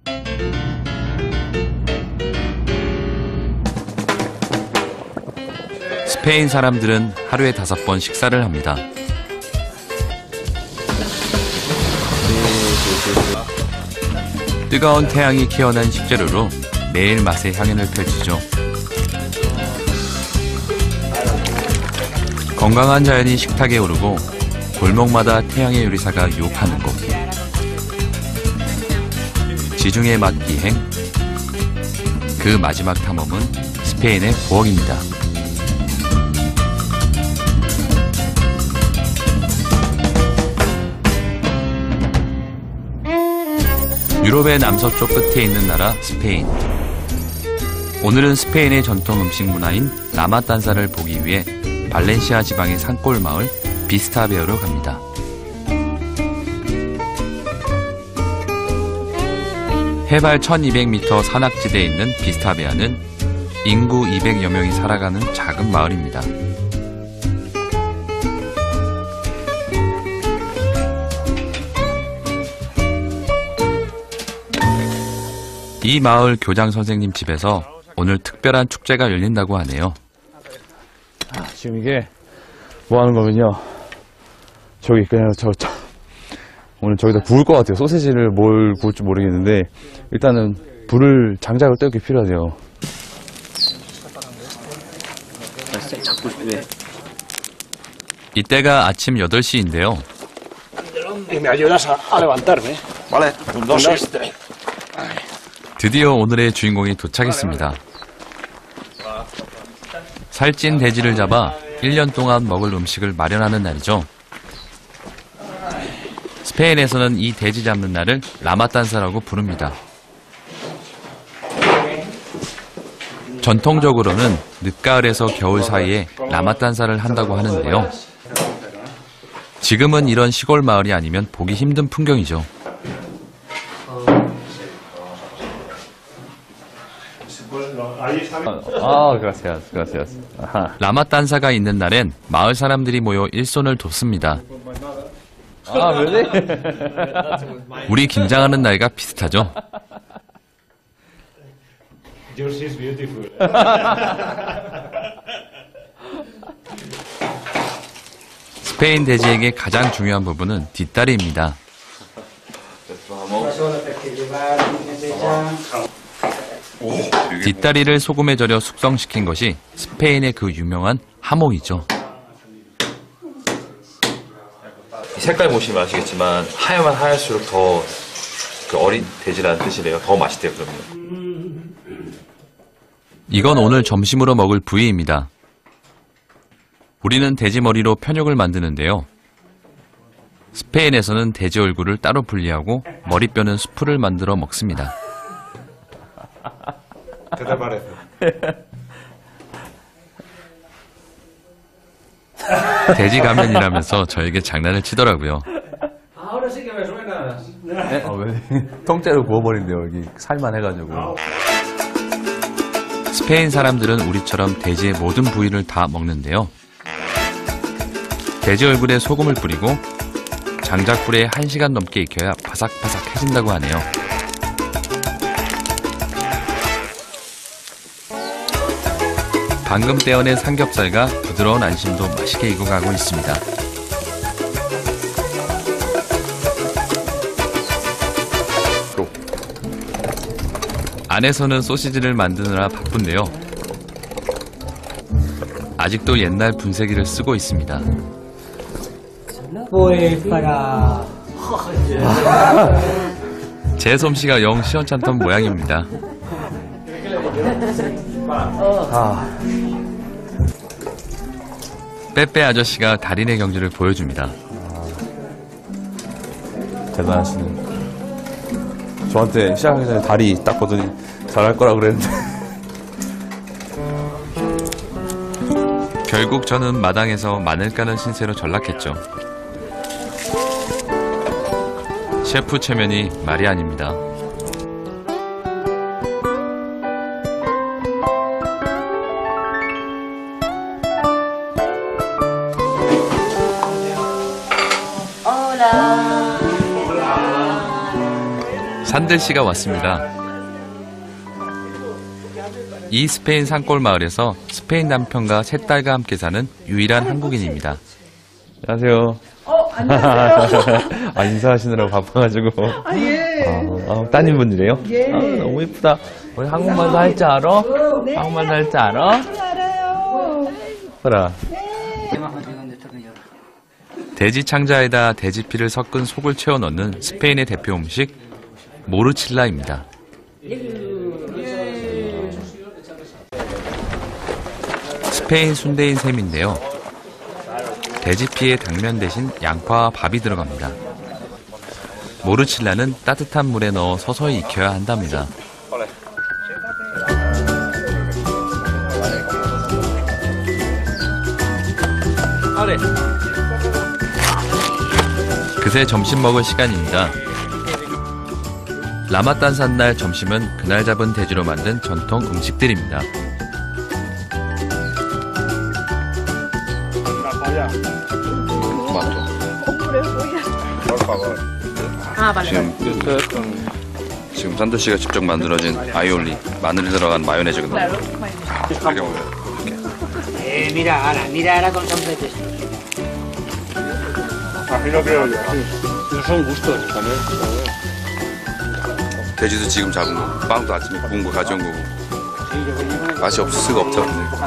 스페인 사람들은 하루에 5번 식사를 합니다. 뜨거운 태양이 키워낸 식재료로 매일 맛의 향연을 펼치죠. 건강한 자연이 식탁에 오르고 골목마다 태양의 요리사가 유혹하는 곳. 지중해 맛 비행. 그 마지막 탐험은 스페인의 부엌입니다. 유럽의 남서쪽 끝에 있는 나라 스페인. 오늘은 스페인의 전통 음식 문화인 라마탄사를 보기 위해 발렌시아 지방의 산골 마을 비스타베어로 갑니다. 해발 1200m 산악지대에 있는 비스타베아는 인구 200여 명이 살아가는 작은 마을입니다. 이 마을 교장 선생님 집에서 오늘 특별한 축제가 열린다고 하네요. 지금 이게 뭐 하는 거면요. 저기 그냥 오늘 저기다 구울 것 같아요. 소세지를 뭘 구울지 모르겠는데 일단은 불을 장작을 떼기 필요하대요. 이때가 아침 8시인데요. 드디어 오늘의 주인공이 도착했습니다. 살찐 돼지를 잡아 1년 동안 먹을 음식을 마련하는 날이죠. 스페인에서는 이 돼지 잡는 날을 라마탄사라고 부릅니다. 전통적으로는 늦가을에서 겨울 사이에 라마탄사를 한다고 하는데요. 지금은 이런 시골 마을이 아니면 보기 힘든 풍경이죠. gracias. 라마탄사가 있는 날엔 마을 사람들이 모여 일손을 돕습니다. really? 우리 김장하는 날과 비슷하죠. 스페인 돼지에게 가장 중요한 부분은 뒷다리입니다. 뒷다리를 소금에 절여 숙성시킨 것이 스페인의 그 유명한 하몽이죠. 색깔 보시면 아시겠지만 하야만 하얄수록 더 그 어린 돼지라는 뜻이래요. 더 맛있대요. 그러면. 이건 오늘 점심으로 먹을 부위입니다. 우리는 돼지 머리로 편육을 만드는데요. 스페인에서는 돼지 얼굴을 따로 분리하고 머리뼈는 수프를 만들어 먹습니다. 돼지 가면이라면서 저에게 장난을 치더라고요. 왜? 통째로 구워버린대요. 여기 살만 해가지고. 스페인 사람들은 우리처럼 돼지의 모든 부위를 다 먹는데요. 돼지 얼굴에 소금을 뿌리고 장작불에 1시간 넘게 익혀야 바삭바삭해진다고 하네요. 방금 떼어낸 삼겹살과 부드러운 안심도 맛있게 익어가고 있습니다. 안에서는 소시지를 만드느라 바쁜데요. 아직도 옛날 분쇄기를 쓰고 있습니다. 제 솜씨가 영 시원찮던 모양입니다. 빼빼 아저씨가 달인의 경지를 보여줍니다. 대단하시네. 저한테 시작하기 전에 다리 딱 보더니 잘할 거라 그랬는데. 결국 저는 마당에서 마늘 까는 신세로 전락했죠. 셰프 체면이 말이 아닙니다. 산들씨가 왔습니다. 이 스페인 산골 마을에서 스페인 남편과 세 딸과 함께 사는 유일한 한국인입니다. 안녕하세요. 안녕하세요. 아, 인사하시느라고 바빠가지고. 예. 따님분이래요? 예. 너무 예쁘다. 우리 한국말도 할 줄 알아? 네. 한국말도 할 줄 알아? 알아요. 봐라. 돼지 창자에다 돼지피를 섞은 속을 채워 넣는 스페인의 대표 음식 모르칠라입니다. 스페인 순대인 셈인데요. 돼지피에 당면 대신 양파와 밥이 들어갑니다. 모르칠라는 따뜻한 물에 넣어 서서히 익혀야 한답니다. 그새 점심 먹을 시간입니다. 라마딴산 날 점심은 그날 잡은 돼지로 만든 전통 음식들입니다. 지금 산도 씨가 직접 만들어진 아이올리, 마늘이 들어간 마요네즈거든요. 이렇게 먹어요. Mira ahora con completos. Imagino que esos son gustos también. 돼지도 지금 잡은 거, 빵도 아침에 구운 거 가져온 거고. 맛이 없을 수가 없죠.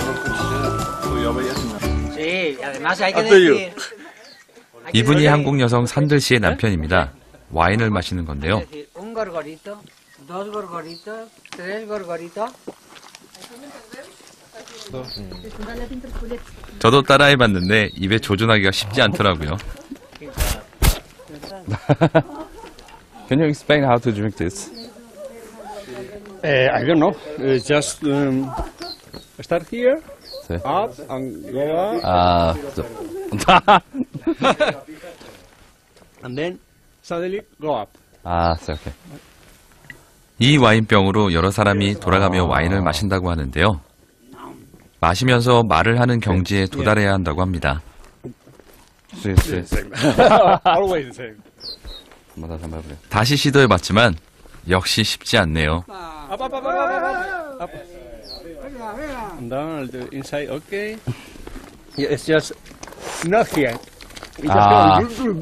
Sí, además hay que Hazte yo. decir. 이분이 한국 여성 산들 씨의 남편입니다. 와인을 마시는 건데요. decir, un gorgorito, dos gorgoritos, tres gorgoritos. 저도 따라해봤는데 입에 조준하기가 쉽지 않더라고요. Can you explain how to drink this? I don't know. Just start here, Sí. up, and go up, 아, and then suddenly go up. 오케이. 이 와인병으로 여러 사람이 돌아가며 와인을 마신다고 하는데요. 마시면서 말을 하는 경지에 도달해야 한다고 합니다. 네. Always the same. 다시 한번 해보래. 다시 시도해봤지만 역시 쉽지 않네요. Up, up, up, up, up, up, up. And down the inside. Okay. Yeah, it's just not here. It's 아.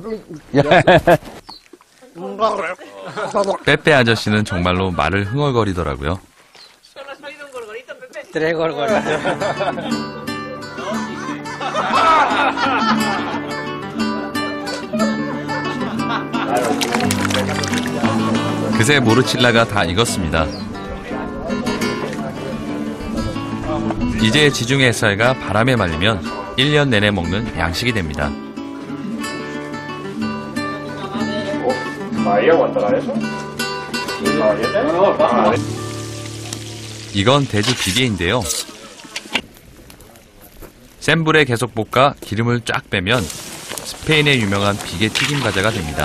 빼빼 아저씨는 정말로 말을 흥얼거리더라고요. Tres gorgoritos. 그새 모르칠라가 다 익었습니다. 이제 지중해 햇살과 바람에 말리면 1년 내내 먹는 양식이 됩니다. 이건 돼지 비계인데요. 센 불에 계속 볶아 기름을 쫙 빼면 스페인의 유명한 비계 튀김 과자가 됩니다.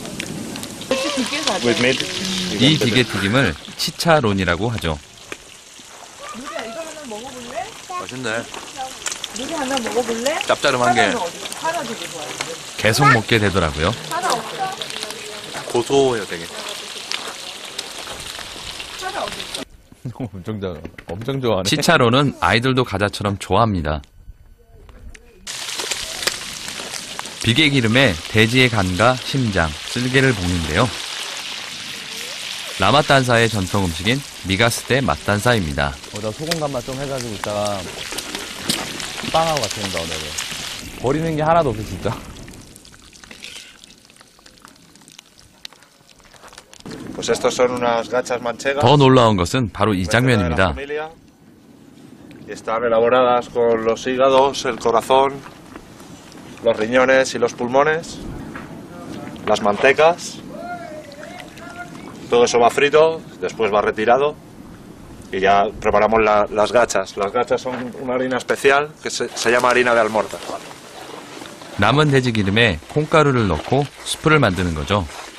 이 비계 튀김을 치차론이라고 하죠. 누리야, 이거 하나 먹어볼래? 맛있네. 누리 하나 먹어볼래? 짭짤한 게 하나 되게 좋아해. 계속 먹게 되더라고요. 하나 없어? 고소해요, 되게. 하나 없어. 엄청 좋아하네. 치차론은 아이들도 과자처럼 좋아합니다. 비계 기름에 돼지의 간과 심장, 쓸개를 볶는데요. 라마딴사의 전통 음식인 미가스테 맛단사입니다. 나 소금 간만 좀 해가지고 이따가 빵하고 같이 온다, 오늘은. 버리는 게 하나도 없어, 진짜. Pues estos son unas gachas manchegas. 더 놀라운 것은 바로 이 장면입니다. Y están elaboradas con los hígados, el corazón, los riñones y los pulmones, las mantecas. Todo eso va frito, después va retirado y ya preparamos las gachas. Las gachas son una harina especial que se llama harina de almorta. 남은 돼지 기름에 콩가루를 넣고 수프를 만드는 거죠.